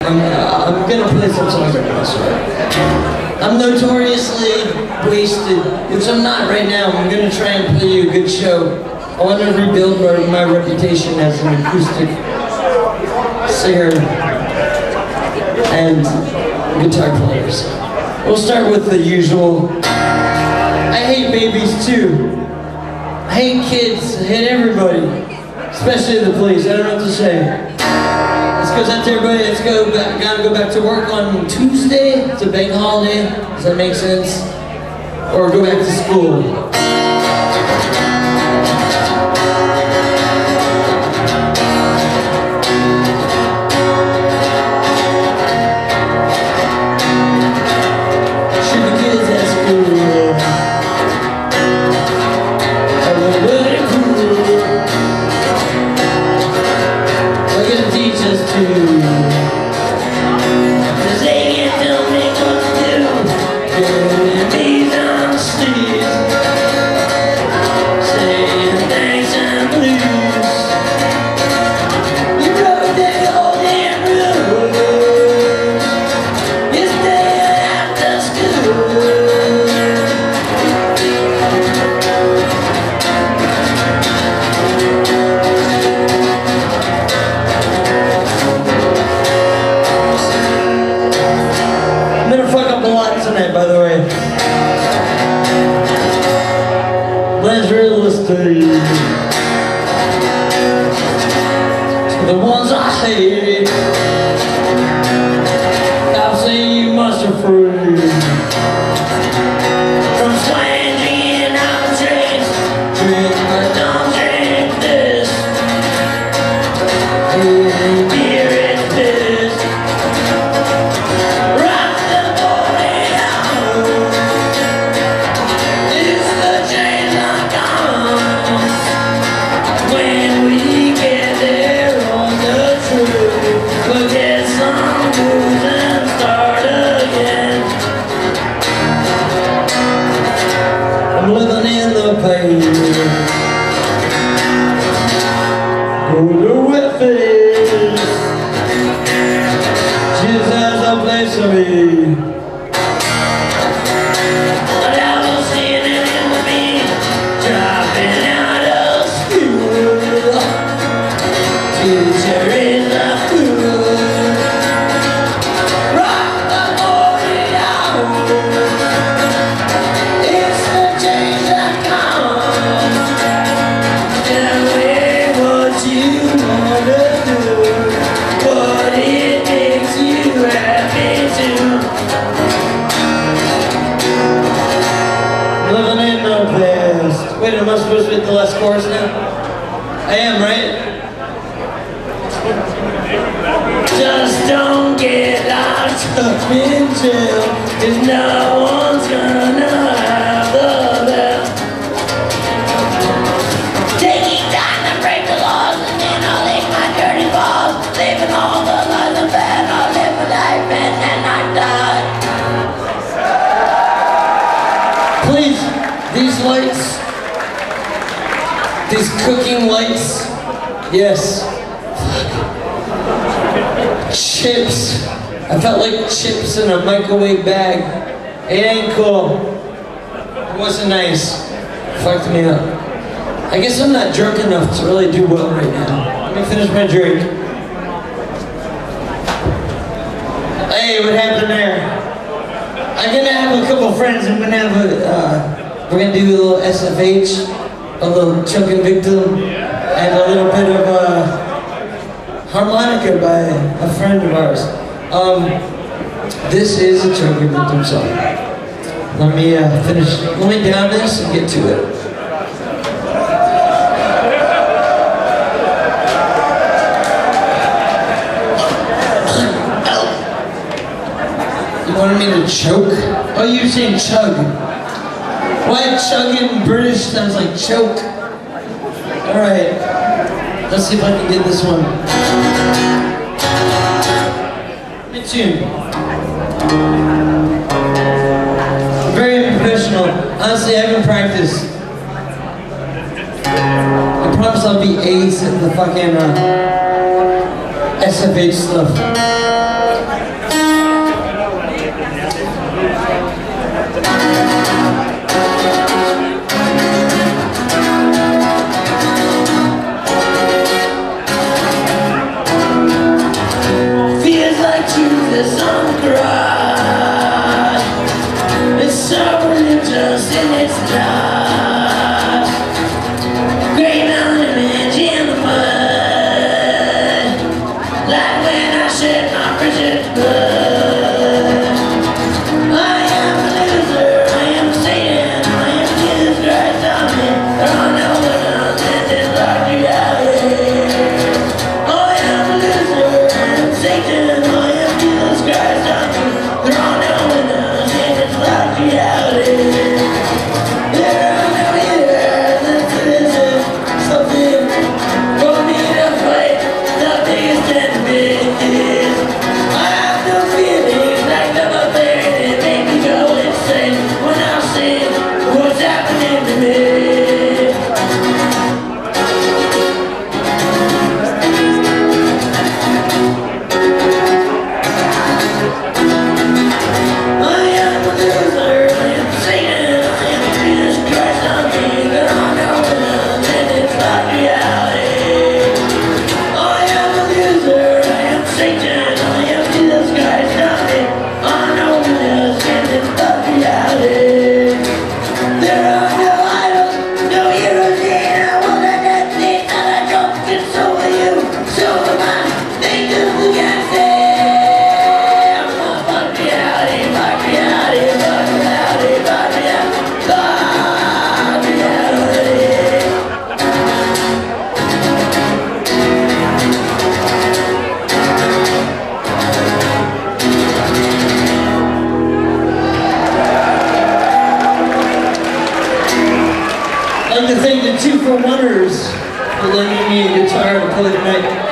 I'm gonna play some songs right now, so I'm notoriously wasted, which I'm not right now. I'm gonna try and play you a good show. I want to rebuild my reputation as an acoustic singer and guitar player. So we'll start with the usual. I hate babies too. I hate kids. I hate everybody, especially the police. I don't know what to say. This goes out to everybody. Let's go back. Gotta go back to work on Tuesday. It's a bank holiday. Does that make sense? Or go back to school. By the way, let's real estate. The ones I hate, I've seen you must have free. From swanging out drinks, drink but don't drink this. Beer is this. Wait, am I supposed to hit the last chorus now? I am, right? Just don't get locked up in jail, 'cause no one's gonna have the bell. Taking time to break the laws, and then I'll lick my dirty balls, leaving all the lies and bad. I'll live my life and then I die. Please, these lights. These cooking lights, yes. Chips. I felt like chips in a microwave bag. It ain't cool. It wasn't nice. Fucked me up. I guess I'm not drunk enough to really do well right now. Let me finish my drink. Hey, what happened there? I'm gonna have a couple friends. I'm gonna have we're gonna do a little SFH. A little choking victim, and a little bit of harmonica by a friend of ours. This is a choking victim song. Let me finish. Let me down this and get to it. You wanted me to choke? Oh, you're saying chug. Why chug in British sounds like choke? Alright, let's see if I can get this one. Mid-tune. Very unprofessional. Honestly, I haven't practiced. I promise I'll be ace at the fucking SFH stuff. this on the garage. It's so religious and it's not. Great mountain image in the mud, like when I shed my precious blood. I am a loser, I am Satan, I am Jesus Christ on me. There are no limits in this dark reality. I am a loser, I am Satan, I am Jesus Christ on me. There are no limits in this dark reality. There are no years, this is something for me to fight. The biggest enemies. I have no feelings like the thing that make me go insane when I see what's happening to me. I am a loser, I am Satan, I am Jesus Christ on me. There are no winners in this life reality. I am a loser, I am Satan, I am Jesus Christ on me. I know winners in this life reality. There are no idols, no heroes, and I will let that thing that I don't console you. So am I, angels against it. Fuck reality, fuck reality, fuck reality, fuck reality, fuck reality. I'd like to thank the 2 for Wonders for lending me a guitar to play tonight.